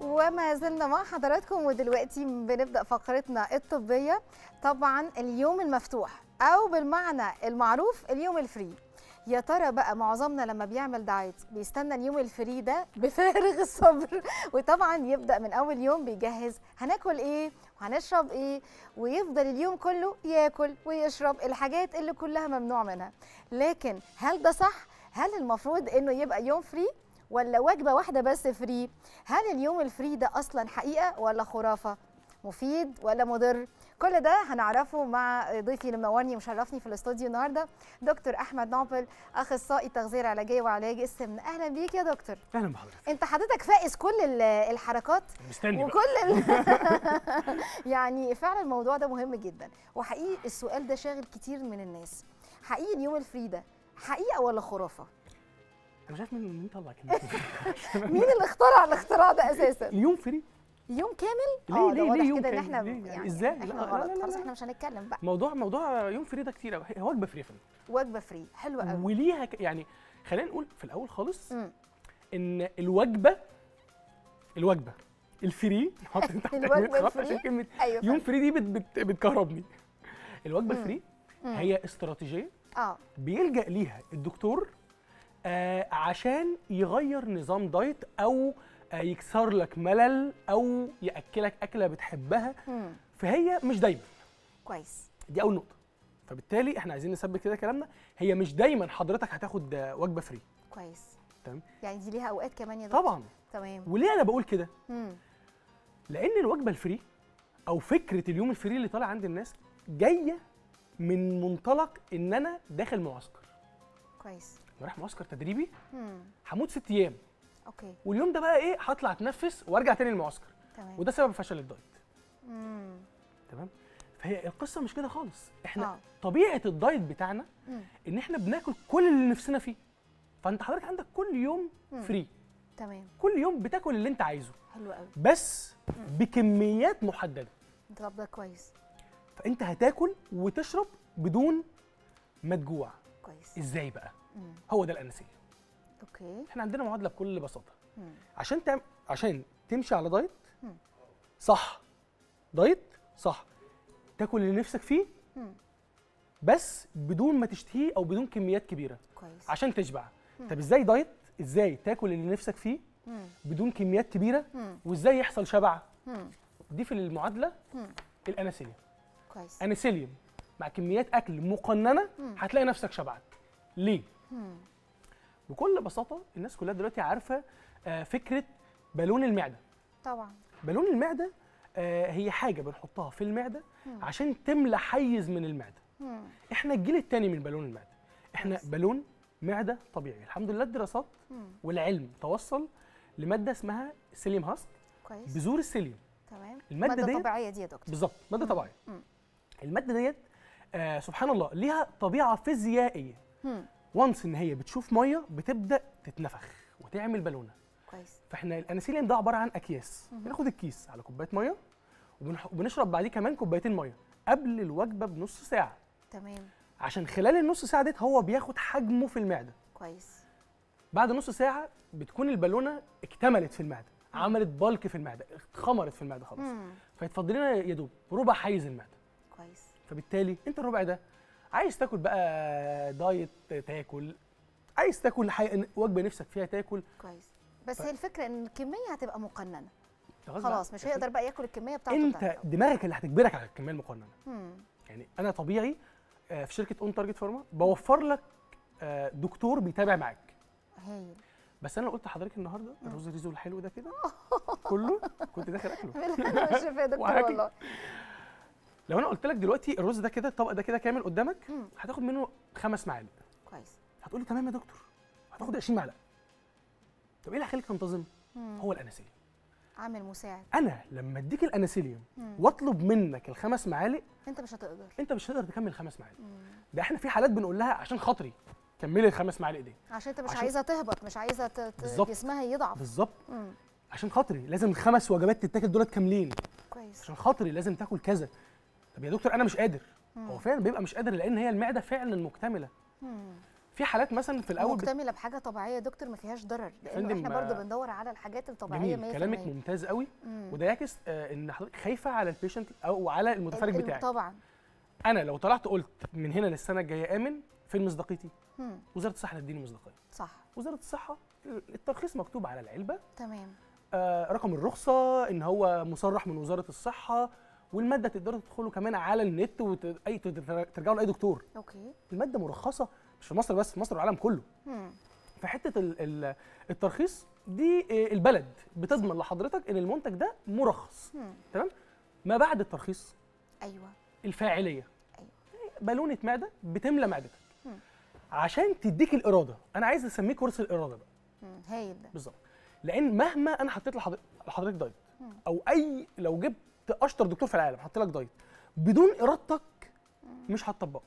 وما زلنا مع حضراتكم، ودلوقتي بنبدأ فقرتنا الطبية. طبعا اليوم المفتوح أو بالمعنى المعروف اليوم الفري. يا ترى بقى معظمنا لما بيعمل دايت بيستنى اليوم الفري ده بفارغ الصبر، وطبعا يبدأ من أول يوم بيجهز هناكل إيه وهنشرب إيه، ويفضل اليوم كله ياكل ويشرب الحاجات اللي كلها ممنوع منها. لكن هل ده صح؟ هل المفروض إنه يبقى يوم فري ولا وجبة واحدة بس فري؟ هل اليوم الفري ده أصلا حقيقة ولا خرافة؟ مفيد ولا مضر؟ كل ده هنعرفه مع ضيفي اللي منورني ومشرفني في الاستوديو النهارده، دكتور احمد نوبل، اخصائي تغذيه علاجيه وعلاج السمنه. اهلا بيك يا دكتور. اهلا بحضرتك. انت حضرتك فائز كل الحركات مستني وكل يعني فعلا الموضوع ده مهم جدا، وحقيقي السؤال ده شاغل كتير من الناس. حقيقي اليوم الفري ده حقيقه ولا خرافه؟ انا مش عارف مين طلع كلمه مين اللي اخترع الاختراع ده اساسا؟ اليوم فري؟ يوم كامل؟ ليه يوم كده ان احنا يعني ازاي؟ احنا غلط. خلاص احنا مش هنتكلم بقى. موضوع يوم فري ده كتير قوي. هي وجبه فري فعلا، وجبه فري حلوه قوي، وليها يعني خلينا نقول في الاول خالص ان الوجبه الفري نحط تحت الوجبه الفري عشان كلمه أيوة يوم فري دي بتكهربني. الوجبه الفري هي استراتيجيه بيلجأ ليها الدكتور عشان يغير نظام دايت او يكسر لك ملل او ياكلك اكله بتحبها. فهي مش دايما كويس. دي اول نقطه. فبالتالي احنا عايزين نثبت كده كلامنا، هي مش دايما حضرتك هتاخد وجبه فري. كويس تمام. يعني دي ليها اوقات كمان يا دكتور؟ طبعا. تمام. وليه انا بقول كده؟ لان الوجبه الفري او فكره اليوم الفري اللي طالع عند الناس جايه من منطلق ان انا داخل معسكر. كويس. انا رايح معسكر تدريبي هموت 6 ايام. اوكي. واليوم ده بقى ايه؟ هطلع اتنفس وارجع تاني المعسكر. تمام. وده سبب فشل الدايت. تمام. فهي القصه مش كده خالص. احنا طبيعه الدايت بتاعنا ان احنا بناكل كل اللي نفسنا فيه. فانت حضرتك عندك كل يوم فري. تمام. كل يوم بتاكل اللي انت عايزه. حلو قوي. بس بكميات محدده. طب ده كويس. فانت هتاكل وتشرب بدون ما تجوع. كويس. ازاي بقى؟ هو ده الانسيه. اوكي. احنا عندنا معادله بكل بساطه. عشان تمشي على دايت صح، دايت صح، تاكل اللي نفسك فيه بس بدون ما تشتهيه او بدون كميات كبيره. كويس. عشان تشبع. طب ازاي دايت؟ ازاي تاكل اللي نفسك فيه بدون كميات كبيره وازاي يحصل شبع؟ دي في المعادله الانسيه. كويس. انسيليوم مع كميات اكل مقننه هتلاقي نفسك شبعت. ليه؟ بكل بساطه الناس كلها دلوقتي عارفه فكره بالون المعده. طبعا. بالون المعده هي حاجه بنحطها في المعده عشان تملى حيز من المعده. احنا الجيل الثاني من بالون المعده. احنا بالون معده طبيعي. الحمد لله الدراسات والعلم توصل لماده اسمها سيليوم هاست. كويس. بذور السيليوم. تمام. الماده دي طبيعيه دي يا دكتور؟ بالظبط، ماده طبيعيه. الماده ديت سبحان الله ليها طبيعه فيزيائيه. وانس ان هي بتشوف ميه بتبدا تتنفخ وتعمل بالونه. كويس. فاحنا الانسيليوم ده عباره عن اكياس. بناخد الكيس على كوبايه ميه وبنشرب بعديه كمان كوبايتين ميه قبل الوجبه بنص ساعه. تمام. عشان خلال النص ساعه ديت هو بياخد حجمه في المعده. كويس. بعد نص ساعه بتكون البالونه اكتملت في المعده، عملت بالك في المعده، اتخمرت في المعده خلاص. فيتفضل لنا يا دوب ربع حيز المعده. كويس. فبالتالي انت الربع ده عايز تاكل بقى دايت تاكل، عايز تاكل وجبه نفسك فيها تاكل. كويس. بس هي الفكره ان الكميه هتبقى مقننه. خلاص مش هيقدر بقى ياكل الكميه بتاعته. انت دماغك اللي هتجبرك على الكميه المقننه. يعني انا طبيعي في شركه اون تارجت فارما بوفر لك دكتور بيتابع معاك. هايل. بس انا قلت لحضرتك النهارده الرز الريزو الحلو ده كده كله كنت داخل اكله. مش يا دكتور والله. لو انا قلت لك دلوقتي الرز ده كده الطبق ده كده كامل قدامك هتاخد منه 5 معالق. كويس. هتقول لي تمام يا دكتور هتاخد 20 معلقه. طب ايه اللي هيخليك تنتظم؟ هو الانسيليوم. عامل مساعد. انا لما اديك الانسيليوم واطلب منك ال5 معالق انت مش هتقدر. انت مش هتقدر تكمل 5 معالق. ده احنا في حالات بنقول لها عشان خاطري كملي ال5 معالق دي. عشان انت مش عايزها تهبط، مش عايزه جسمها يضعف. بالظبط. عشان خاطري لازم ال5 وجبات تتاكل دولت كاملين. كويس. عشان خاطري لازم تاكل كذا. طب يا دكتور انا مش قادر. هو فعلا بيبقى مش قادر لان هي المعده فعلا مكتمله. في حالات مثلا في الاول مكتمله بحاجه طبيعيه يا دكتور ما فيهاش ضرر، لان احنا برضو بندور على الحاجات الطبيعيه 100%. كلامك ممتاز قوي. وده يعكس ان حضرتك خايفه على البيشنت او على المتفرج بتاعك. طبعا انا لو طلعت قلت من هنا للسنه الجايه امن، فين مصداقيتي؟ وزاره الصحه هتديني مصداقيه. صح. وزاره الصحه الترخيص مكتوب على العلبه، تمام. رقم الرخصه ان هو مصرح من وزاره الصحه، والماده تقدروا تدخلوا كمان على النت ترجعوا لاي دكتور. اوكي. الماده مرخصه مش في مصر بس، في مصر والعالم كله. فحته الترخيص دي البلد بتضمن لحضرتك ان المنتج ده مرخص. تمام. ما بعد الترخيص ايوه الفاعليه. ايوه. بالونه معده بتملى معدتك عشان تديك الاراده. انا عايز اسميه كورس الاراده بقى. هايل ده بالظبط. لان مهما انا حطيت لحضرتك دايت او لو جبت اشطر دكتور في العالم حط لك دايت بدون ارادتك مش هتطبقه.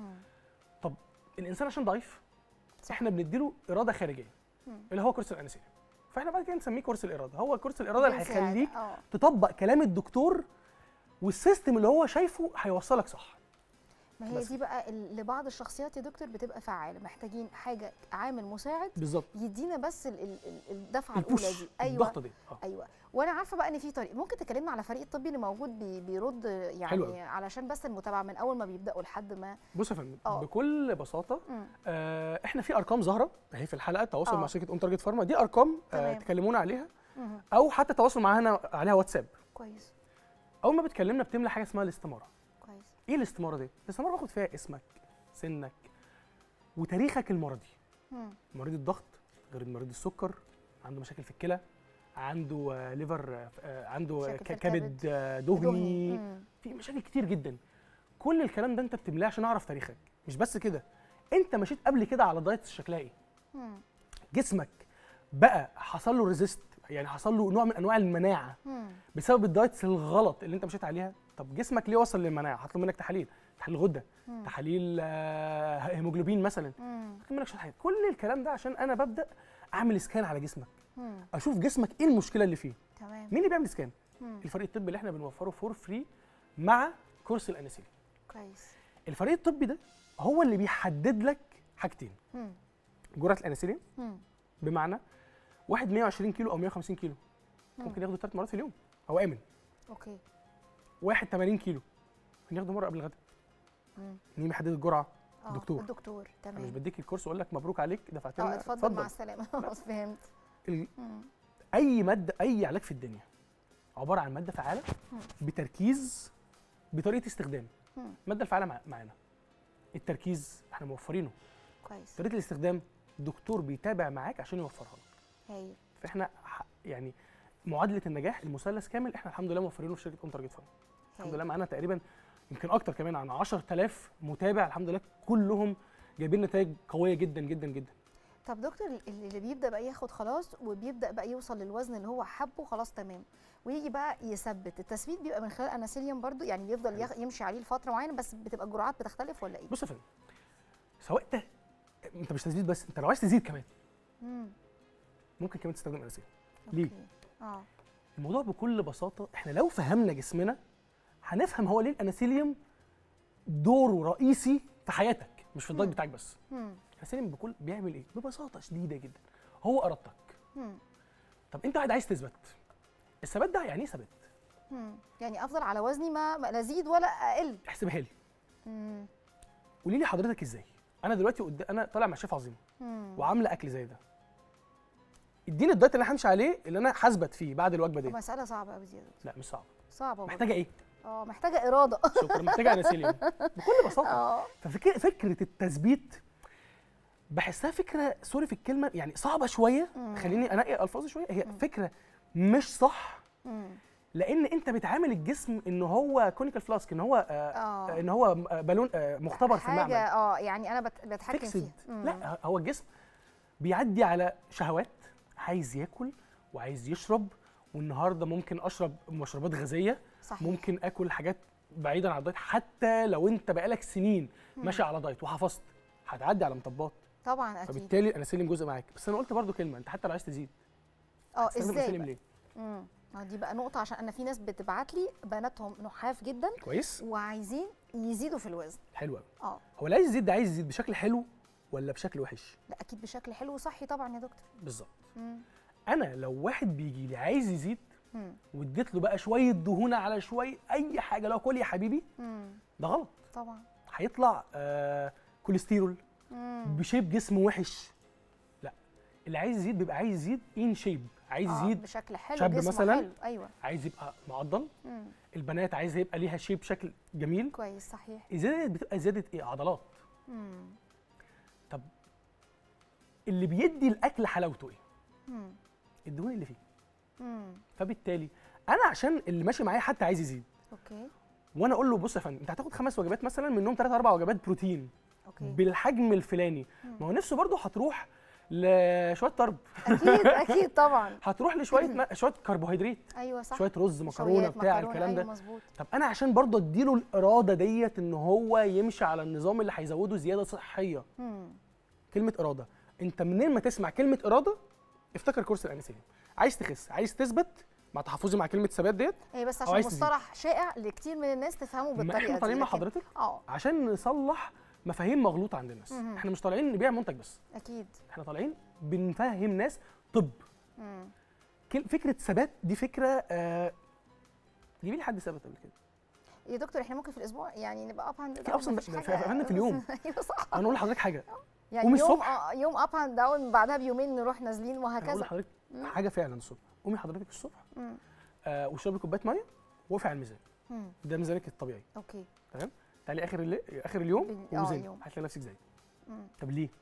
طب الانسان عشان ضعيف احنا بنديله اراده خارجيه اللي هو كورس الانسولين، فاحنا بعد كده نسميه كورس الاراده. هو كورس الاراده اللي هيخليك تطبق كلام الدكتور والسيستم اللي هو شايفه هيوصلك صح. ما هي دي بقى لبعض الشخصيات يا دكتور بتبقى فعاله، محتاجين حاجه عامل مساعد بالظبط يدينا بس الدفعه الاولى دي. ايوه الضغطه دي. ايوه. وانا عارفه بقى ان في طريق ممكن تكلمنا على فريق الطبي اللي موجود بيرد يعني حلوة. علشان بس المتابعه من اول ما بيبداوا لحد ما. بص يا فندم بكل بساطه احنا في ارقام ظاهره اهي في الحلقه، تواصل مع شركه اون تارجت فارما، دي ارقام تكلمونا عليها او حتى تواصل معانا عليها واتساب. كويس. اول ما بتكلمنا بتملى حاجه اسمها الاستماره. كويس. ايه الاستماره دي؟ الاستماره باخد فيها اسمك، سنك، وتاريخك المرضي. مريض الضغط غير مريض السكر، عنده مشاكل في الكلى، عنده ليفر، عنده كبد دهني، في مشاكل كتير جدا. كل الكلام ده انت بتملاه عشان اعرف تاريخك. مش بس كده، انت مشيت قبل كده على دايت شكلها ايه؟ جسمك بقى حصل له ريزيست، يعني حصل له نوع من انواع المناعه بسبب الدايتس الغلط اللي انت مشيت عليها. طب جسمك ليه وصل للمناعه؟ هطلب منك تحاليل غده، تحاليل هيموجلوبين مثلا، هطلب منك شويه حاجات. كل الكلام ده عشان انا ببدا اعمل سكان على جسمك، اشوف جسمك ايه المشكله اللي فيه. تمام. مين اللي بيعمل سكان؟ الفريق الطبي اللي احنا بنوفره فور فري مع كورس الانسولين. كويس. الفريق الطبي ده هو اللي بيحدد لك حاجتين. جرعه الانسولين، بمعنى واحد 120 كيلو او 150 كيلو ممكن ياخده 3 مرات في اليوم، هو امن. اوكي. واحد 80 كيلو ممكن ياخده مره قبل الغداء. مين بيحدد الجرعه؟ الدكتور. تمام. أنا مش بديك الكورس واقول لك مبروك عليك دفعت لنا اتفضل مع السلامه. خلاص فهمت. اي ماده، اي علاج في الدنيا عباره عن ماده فعاله بتركيز بطريقه استخدام. الماده الفعاله معانا، التركيز احنا موفرينه. كويس. طريقه الاستخدام الدكتور بيتابع معاك عشان يوفرها لك. هايل. فاحنا يعني معادله النجاح المثلث كامل احنا الحمد لله موفرينه في شركه اون تارجت فارما. الحمد لله معانا تقريبا يمكن اكتر كمان عن 10000 متابع الحمد لله، كلهم جايبين نتائج قويه جدا جدا جدا. طب دكتور اللي بيبدا بقى ياخد خلاص وبيبدا بقى يوصل للوزن اللي هو حبه خلاص تمام، ويجي بقى يثبت، التثبيت بيبقى من خلال اناسيليوم برضو يعني بيفضل يمشي عليه لفتره معينه، بس بتبقى الجرعات بتختلف ولا ايه؟ بص يا فندم، سواء انت مش تثبيت بس، انت لو عايز تزيد كمان ممكن كمان تستخدم اناسيليوم. ليه؟ الموضوع بكل بساطه احنا لو فهمنا جسمنا هنفهم هو ليه الاناسيليوم دوره رئيسي في حياتك مش في الدايت بتاعك بس. الاناسيليوم بيعمل ايه؟ ببساطه شديده جدا هو ارادتك. طب انت واحد عايز تثبت، الثبات ده يعني ايه ثبات؟ يعني افضل على وزني ما لا ازيد ولا اقل. احسبها لي. قولي لي حضرتك ازاي؟ انا دلوقتي انا طالع مع شيف عظيم وعامله اكل زي ده، اديني الدايت اللي انا همشي عليه اللي انا هثبت فيه بعد الوجبه دي. مساله صعبه قوي زياده. لا مش صعبه. صعبه. محتاجه ايه؟ محتاجه اراده. شكرا. محتاجه اناسيليوم بكل بساطه. ففكره التثبيت بحسها فكره سوري في الكلمه يعني صعبه شويه. خليني انقي الفاظي شويه. هي فكره مش صح. لان انت بتعامل الجسم ان هو كونيكال فلاسك، ان هو بالون مختبر في المعمل. حاجه يعني انا بتحكم فيها. لا، هو الجسم بيعدي على شهوات، عايز ياكل وعايز يشرب، والنهارده ممكن اشرب مشروبات غازيه. صحيح. ممكن اكل حاجات بعيدا عن الدايت. حتى لو انت بقالك سنين ماشي على دايت وحفظت هتعدي على مطبات طبعا اكيد. فبالتالي الاناسيليوم جزء معاك. بس انا قلت برضو كلمه، انت حتى لو عايز تزيد ازاي ليه؟ دي بقى نقطه، عشان انا في ناس بتبعت لي بناتهم نحاف جدا كويس وعايزين يزيدوا في الوزن. حلو قوي. هو اللي عايز يزيد ده عايز يزيد بشكل حلو ولا بشكل وحش؟ لا اكيد بشكل حلو وصحي طبعا يا دكتور. بالظبط. انا لو واحد بيجي لي عايز يزيد واديت له بقى شويه دهونه على شويه اي حاجه، لو كل يا حبيبي، ده غلط طبعا. هيطلع كوليسترول بشيب جسم وحش. لا، اللي عايز يزيد بيبقى عايز يزيد ان شيب، عايز يزيد بشكل حلو، شاب جسمه مثلا حلو. ايوه، عايز يبقى معضل. البنات عايزه يبقى ليها شيب شكل جميل كويس. صحيح. الزياده بتبقى زياده ايه؟ عضلات. طب اللي بيدي الاكل حلاوته ايه؟ الدهون اللي فيه. فبالتالي انا عشان اللي ماشي معايا حتى عايز يزيد، اوكي، وانا اقول له بص يا فندم انت هتاخد 5 وجبات مثلا، منهم 3 4 وجبات بروتين، اوكي، بالحجم الفلاني، ما هو نفسه برضه هتروح لشويه طرب. اكيد اكيد طبعا. هتروح لشويه شويه كربوهيدرات. ايوه صح. شويه رز، مكرونه، بتاع الكلام ده. أيوة مظبوط. طب انا عشان برضه اديله الاراده ديت ان هو يمشي على النظام اللي هيزوده زياده صحيه. كلمه اراده، انت منين ما تسمع كلمه اراده افتكر كورس الانسولين. عايز تخس، عايز تثبت، مع تحفظي مع كلمه ثبات ديت. هي بس عشان مصطلح شائع لكتير من الناس تفهمه بالطريقه دي. احنا طالعين مع حضرتك عشان نصلح مفاهيم مغلوطه عند الناس. احنا مش طالعين نبيع منتج بس، اكيد احنا طالعين بنفهم ناس طب. فكره ثبات دي فكره جيبي لي حد ثبت قبل كده يا دكتور. احنا ممكن في الاسبوع يعني نبقى اب اند داون في اليوم. ايوه صح. انا اقول لحضرتك حاجه، يعني قومي يوم الصبح يوم اب اند داون، بعدها بيومين نروح نازلين وهكذا. اقول لحضرتك حاجه فعلا الصبح، قومي حضرتك الصبح واشربي كوبايه ميه وقفي على الميزان. ده ميزانك الطبيعي. اوكي تمام. تعالي اخر اليوم وزني هتلاقي نفسك زي. طب ليه؟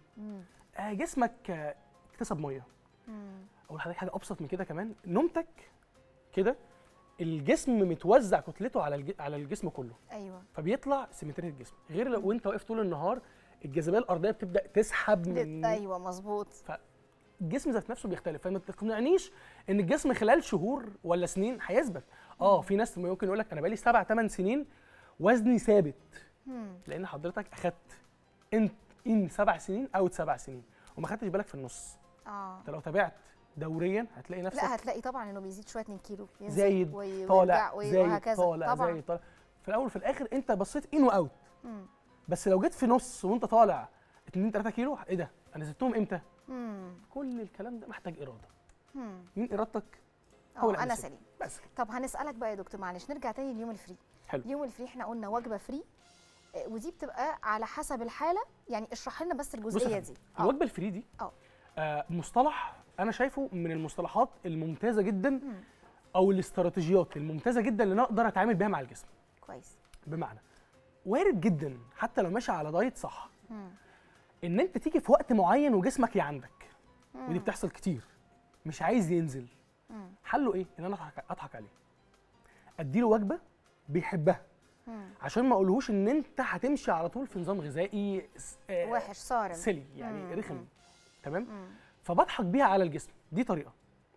جسمك اكتسب ميه. اقول لحضرتك حاجه ابسط من كده كمان، نومتك كده الجسم متوزع كتلته على الجسم كله. ايوه. فبيطلع سيمتريه الجسم، غير لو انت واقف طول النهار الجاذبيه الارضيه بتبدا تسحب من. ايوه مظبوط. فالجسم ذات نفسه بيختلف، فما تقنعنيش ان الجسم خلال شهور ولا سنين هيثبت. في ناس ممكن يقول لك انا بقالي 7 8 سنين وزني ثابت. لان حضرتك اخدت ان 7 سنين او 7 سنين وما خدتش بالك في النص. انت لو تابعت دوريا هتلاقي نفسك، لا هتلاقي طبعا انه بيزيد شويه 2 كيلو، زايد طالع وهكذا. طالع زايد طالع. في الاول وفي الاخر انت بصيت ان واوت. بس لو جيت في نص وانت طالع 2 3 كيلو، ايه ده؟ انا زدتهم امتى؟ كل الكلام ده محتاج اراده. مين ارادتك؟ هو انا سليم. بس. طب هنسالك بقى يا دكتور، معلش نرجع تاني لليوم الفري. حلو. اليوم الفري احنا قلنا وجبه فري، ودي بتبقى على حسب الحاله، يعني اشرح لنا بس الجزئيه دي. الوجبه الفري دي مصطلح انا شايفه من المصطلحات الممتازه جدا او الاستراتيجيات الممتازه جدا اللي انا اقدر اتعامل بيها مع الجسم. كويس. بمعنى وارد جدا حتى لو ماشي على دايت صح ان انت تيجي في وقت معين وجسمك يعندك، ودي بتحصل كتير، مش عايز ينزل. حله ايه؟ ان انا اضحك عليه، اديله وجبه بيحبها عشان ما اقولهوش ان انت هتمشي على طول في نظام غذائي وحش صارم سلي يعني رخم. تمام. فبضحك بيها على الجسم، دي طريقه.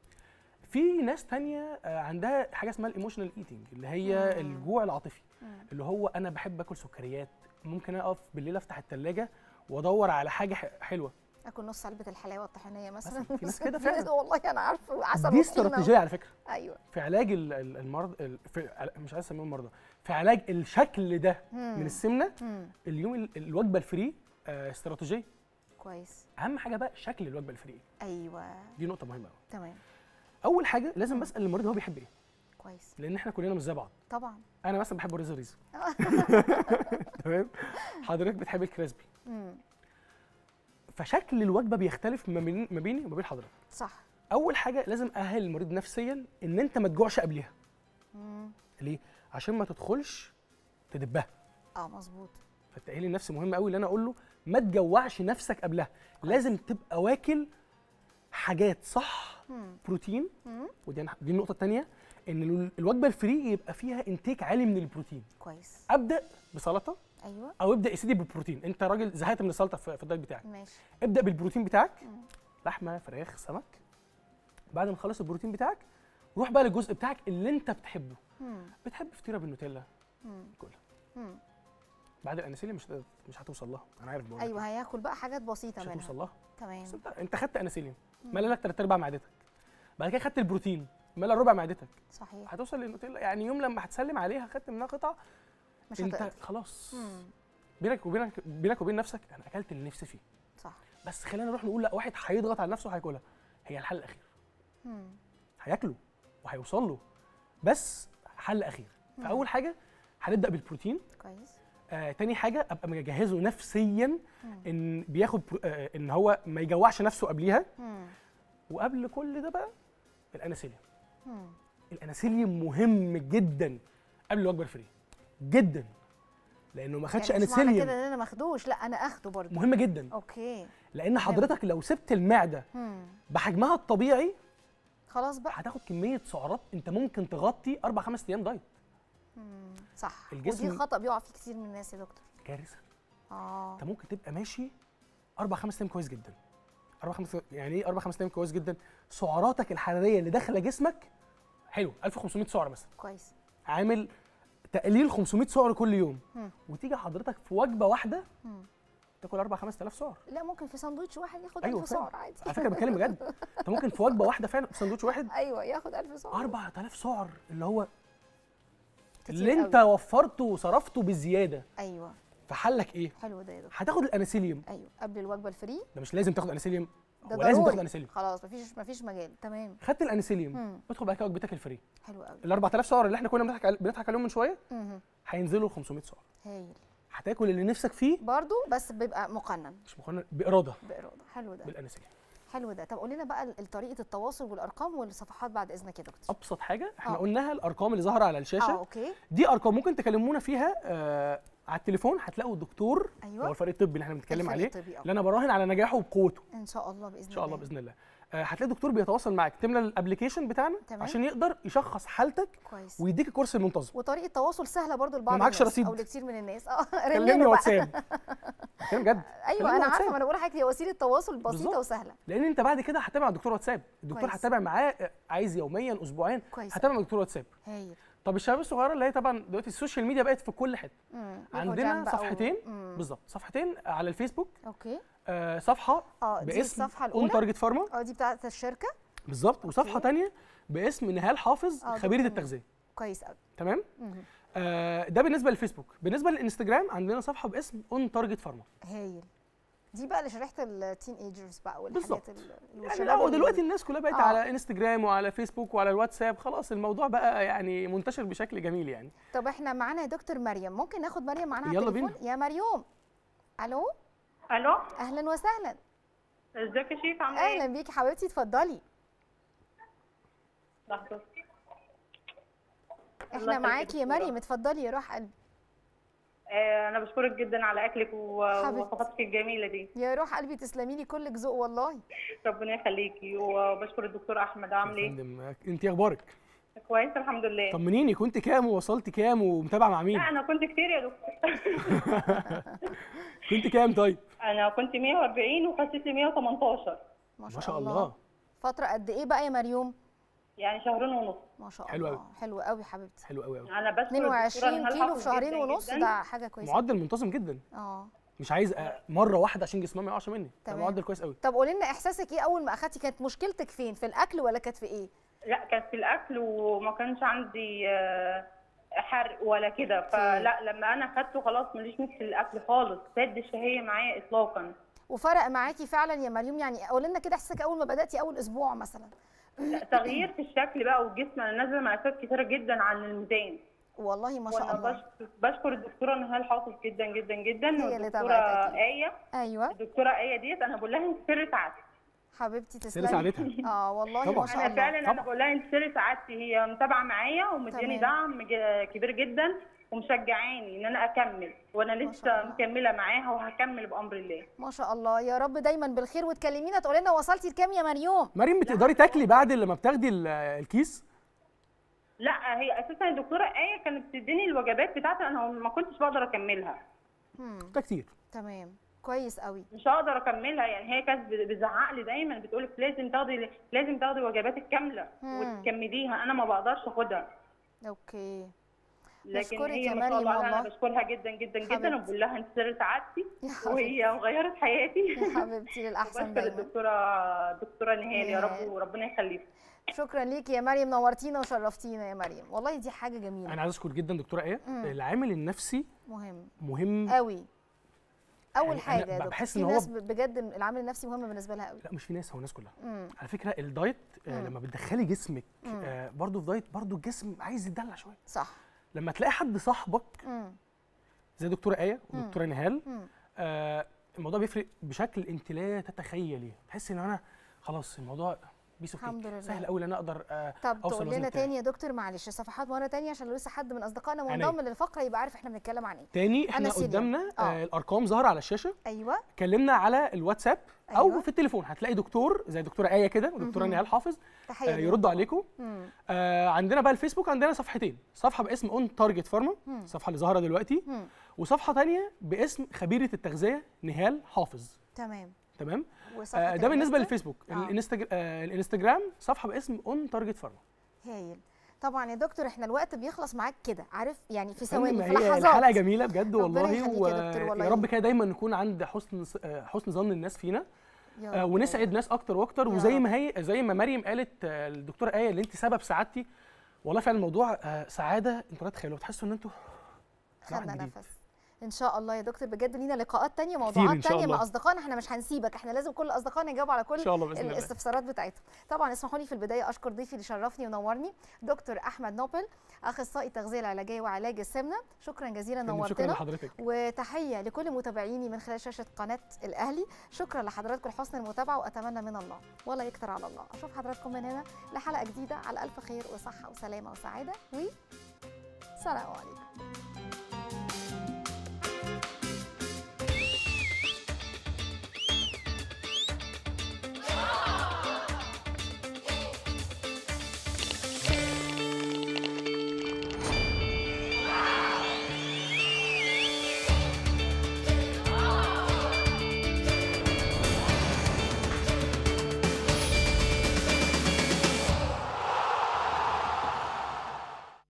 في ناس تانية عندها حاجه اسمها الايموشنال ايتنج، اللي هي الجوع العاطفي، اللي هو انا بحب اكل سكريات، ممكن اقف بالليل افتح الثلاجه وادور على حاجه حلوه، اكل نص علبه الحلاوه الطحينيه مثلا. في ناس كده فعلا. والله انا عارفه عسل. دي استراتيجيه على فكره. ايوه. في علاج المرض، مش عايز اسميهم مرضى، في علاج الشكل ده من السمنه. اليوم الوجبه الفري استراتيجيه. كويس. اهم حاجه بقى شكل الوجبه الفري. ايوه، دي نقطه مهمه قوي. تمام. اول حاجه لازم بسال المريض هو بيحب ايه. كويس. لان احنا كلنا مش زي بعض. طبعا. انا مثلا بحب الرز الريزو. تمام. حضرتك بتحب الكريسبي. فشكل الوجبه بيختلف ما بيني وما بين حضرتك. صح. اول حاجه لازم اهل المريض نفسيا ان انت ما تجوعش قبلها. ليه؟ عشان ما تدخلش تدبها. مظبوط. فالتاهيل النفسي مهم قوي، اللي انا اقول له ما تجوعش نفسك قبلها. لازم تبقى واكل حاجات صح، بروتين. ودي النقطه الثانيه، ان الوجبه الفري يبقى فيها انتيك عالي من البروتين. كويس. ابدا بسلطه. ايوه. او ابدا يا سيدي بالبروتين، انت راجل زهقت من السلطه في الدايت بتاعك. ماشي. ابدا بالبروتين بتاعك. لحمه، فراخ، سمك. بعد ما تخلص البروتين بتاعك روح بقى للجزء بتاعك اللي انت بتحبه. بتحب فطيره بالنوتيلا، كلها. بعد الانسولين مش هتوصل لها، انا عارف بقول. ايوه، هياكل بقى حاجات بسيطه منها. مش هتوصل لها. تمام. انت خدت انسولين ملى لك 3/4 معدتك، بعد كده خدت البروتين ملى ربع معدتك. صحيح. هتوصل للنوتيلا، يعني يوم لما هتسلم عليها خدت منها قطعه مش انت هتقدر. خلاص. بينك وبين نفسك انا اكلت اللي نفسي فيه. صح. بس خلينا نروح نقول لا، واحد هيضغط على نفسه وهياكلها، هي الحل الاخير. هياكله وهيوصل له، بس حل اخير. فاول حاجه هنبدا بالبروتين. كويس. تاني حاجه ابقى مجهزه نفسيا ان بياخد ان هو ما يجوعش نفسه قبليها. وقبل كل ده بقى الانسولين. الانسولين مهم جدا قبل الوجبه الفري جدا، لانه ما خدش يعني انسولين. مش معنى كده ان انا ما اخدوش، لا انا اخده برضه. مهم جدا. اوكي. لان حضرتك لو سبت المعده بحجمها الطبيعي خلاص بقى هتاخد كميه سعرات انت ممكن تغطي 4-5 ايام دايت. صح. الجسم ودي خطأ بيقع فيه كتير من الناس يا دكتور. كارثه. انت ممكن تبقى ماشي 4-5 ايام كويس جدا. 4-5 يعني ايه 4-5 ايام كويس جدا؟ سعراتك الحراريه اللي داخله جسمك حلو 1500 سعر مثلا. كويس. عامل تقليل 500 سعر كل يوم. وتيجي حضرتك في وجبه واحده تاكل 4-5000 سعر. لا ممكن في ساندوتش واحد ياخد أيوة 1000 سعر عادي. على فكره بتكلم بجد. انت ممكن في وجبه واحده فعلا في ساندوتش واحد ايوه ياخد 1000 سعر. 4000 سعر اللي هو كتير اللي انت قوي. وفرته وصرفته بزياده. ايوه. فحلك ايه؟ حلو ده يا دكتور. هتاخد الانسولين. ايوه قبل الوجبه الفري. ده مش لازم تاخد انسولين، ده هو لازم ضروري. تاخد انسولين. خلاص مفيش مجال. تمام. خدت الانسولين ادخل بقى كده وجبتك الفري. حلو قوي. ال 4000 سعر اللي احنا كنا بنضحك عليهم من شويه هينزلوا 500 سعر. هايل. هتاكل اللي نفسك فيه برضو بس بيبقى مقنن. مش مقنن، باراده. باراده. حلو ده. بالانسولين. حلو ده. طب قول لنا بقى طريقه التواصل والارقام والصفحات بعد اذنك يا دكتور. ابسط حاجه احنا قلناها الارقام اللي ظاهره على الشاشه. اوكي. دي ارقام ممكن تكلمونا فيها على التليفون. هتلاقوا الدكتور. ايوه. هو الفريق الطبي اللي احنا بنتكلم عليه اللي انا براهن على نجاحه وبقوته ان شاء الله باذن الله. ان شاء الله باذن الله. هتلاقي الدكتور بيتواصل معاك، تملى الابلكيشن بتاعنا تمام. عشان يقدر يشخص حالتك كويس. ويديك الكورس المنتظم. وطريقه تواصل سهله برضو لبعض معكش الناس رصيد او لكتير من الناس. كلمني واتساب. كلام بجد. ايوه انا عارفه، ما انا بقول لحضرتك هي وسيله تواصل بسيطه بالزبط. وسهله. لان انت بعد كده هتتابع مع الدكتور واتساب. الدكتور هتتابع معاه عايز يوميا اسبوعين. هتتابع مع الدكتور واتساب. هايل. طب الشباب الصغيره اللي هي طبعا دلوقتي السوشيال ميديا بقت في كل حته. عندنا صفحتين بالظبط، صفحتين على الفيسبوك. اوكي. صفحه دي الصفحه الاولى اون تارجت فارما. دي بتاعت الشركه بالظبط. وصفحه ثانيه باسم نهال حافظ خبيره التغذيه. كويس قوي. تمام. ده بالنسبه للفيسبوك. بالنسبه للانستجرام عندنا صفحه باسم اون تارجت فارما. هايل. دي بقى لشريحه التين ايجرز بقى والحاجات يعني هو دلوقتي الناس كلها بقت على انستجرام وعلى فيسبوك وعلى الواتساب، خلاص الموضوع بقى يعني منتشر بشكل جميل يعني. طب احنا معانا يا دكتور مريم، ممكن ناخد مريم معانا على يلا التليفون؟ بينا. يا مريم. الو. الو. اهلا وسهلا. ازيك يا شيف، عامله ايه؟ اهلا بيكي حبيبتي، اتفضلي. لحظه. احنا معاكي يا مريم، اتفضلي يا روح قلبي. انا بشكرك جدا على اكلك ووصفاتك الجميله دي. يا روح قلبي تسلمي لي، كلك ذوق والله. ربنا يخليكي. وبشكر الدكتور احمد. عامل ايه؟ انت اخبارك؟ كويس الحمد لله. طمنيني، كنت كام ووصلت كام ومتابعه مع مين؟ لا انا كنت كتير يا دكتور. كنت كام طيب؟ انا كنت 140 وخسيت لي 118. ما شاء الله. فتره قد ايه بقى يا مريم؟ يعني شهرين ونص. ما شاء الله. حلو قوي. حلو قوي حبيبتي. حلو قوي قوي. انا بشكر 22 كيلو في شهرين ونص، ده حاجه كويسه. معدل منتظم جدا. مش عايز مره واحده عشان جسمها ما يقعش مني. ده معدل كويس قوي. طب قولي لنا احساسك ايه اول ما اخدتي؟ كانت مشكلتك فين؟ في الاكل ولا كانت في ايه؟ لا كانت في الاكل، وما كانش عندي حرق ولا كده. فلا لما انا اخدته خلاص ماليش نفس الاكل خالص، سد الشهيه معايا اطلاقا. وفرق معاكي فعلا يا مريم؟ يعني قولي لنا كده احساسك اول ما بداتي اول اسبوع مثلا. تغيير في الشكل بقى والجسم. انا نازله مقاسات كتيره جدا عن الميزان. والله ما شاء الله. وانا بشكر الدكتوره نهال حافظ جدا جدا جدا. هي اللي والدكتوره ايه. ايوه. الدكتوره ايه ديت انا بقول لها انت سر سعادتي. حبيبتي تسلمي. سر سعادتها. والله طبعا. ما شاء الله. انا فعلا انا بقول لها انت سر سعادتي. هي متابعه معايا ومدياني دعم كبير جدا ومشجعاني ان انا اكمل، وانا لسه مكمله معاها وهكمل بامر الله. ما شاء الله. يا رب دايما بالخير. وتكلمينا تقولي لنا وصلتي لكام يا مريم؟ مريم بتقدري تاكلي بعد لما بتاخدي الكيس؟ لا هي اساسا الدكتوره ايه كانت بتديني الوجبات بتاعتي، انا ما كنتش بقدر اكملها. ده كتير. تمام كويس قوي. مش هقدر اكملها. يعني هي كانت بتزعق لي دايما، بتقول لك لازم تاخدي وجباتك كامله وتكمليها. انا ما بقدرش اخدها. اوكي. لكن هي ما شاء الله انا بشكرها جدا جدا جدا وبقول لها انت سر سعادتي وهي غيرت حياتي. يا حبيبتي للاحسن دايما. الدكتوره نهال يا رب وربنا يخليك. شكرا ليكي يا مريم، نورتينا وشرفتينا يا مريم، والله دي حاجه جميله. انا عايز اشكر جدا دكتوره ايه. العامل النفسي مهم قوي. اول حاجه يا دكتور بحس في ان هو ناس بجد العامل النفسي مهم بالنسبه لها قوي. لا مش في ناس، هو الناس كلها. على فكره الدايت لما بتدخلي جسمك برضه في دايت، برضه الجسم عايز يتدلع شويه. صح. لما تلاقي حد صاحبك زي دكتوره ايه ودكتوره نهال، الموضوع بيفرق بشكل انت لا تتخيليه. تحس ان انا خلاص الموضوع الحمد لله سهل قوي ان انا اقدر طب تقول لنا تاني يا دكتور معلش صفحات مره تانية عشان لو لسه حد من اصدقائنا منضم للفقره يبقى عارف احنا بنتكلم عن ايه. تاني احنا قدامنا الارقام ظاهره على الشاشه. ايوه. كلمنا على الواتساب او في التليفون، هتلاقي دكتور زي دكتوره ايه كده ودكتوره نهال حافظ يردوا عليكم. عندنا بقى الفيسبوك، عندنا صفحتين، صفحه باسم اون تارجت فارما، الصفحه اللي ظاهره دلوقتي، وصفحه ثانيه باسم خبيره التغذيه نهال حافظ. تمام. ده بالنسبه للفيسبوك. الانستجرام صفحه باسم اون تارجت فارما. هايل. طبعا يا دكتور احنا الوقت بيخلص معاك كده، عارف يعني في ثواني، في لحظات. الحلقه جميله بجد والله، ويا رب كده دايما نكون عند حسن ظن الناس فينا، ونسعد ناس اكتر واكتر. وزي ما زي ما مريم قالت الدكتوره ايه اللي انت سبب سعادتي، والله فعلا الموضوع سعاده انتوا لا تتخيلوا، تحسوا ان انتوا خدنا نفس. ان شاء الله يا دكتور بجد لينا لقاءات تانية، موضوعات تانية مع اصدقائنا. احنا مش هنسيبك، احنا لازم كل اصدقائنا يجاوبوا على كل الاستفسارات بتاعتهم. طبعا اسمحوا لي في البدايه اشكر ضيفي اللي شرفني ونورني دكتور احمد نوبل، اخصائي التغذيه العلاجيه وعلاج السمنه. شكرا جزيلا، نورتنا. شكرا لحضرتك، وتحيه لكل متابعيني من خلال شاشه قناه الاهلي. شكرا لحضراتكم لحسن المتابعه، واتمنى من الله ولا يكتر على الله اشوف حضراتكم من هنا لحلقه جديده على الف خير وصحه وسلامه وسعاده، والسلام عليكم.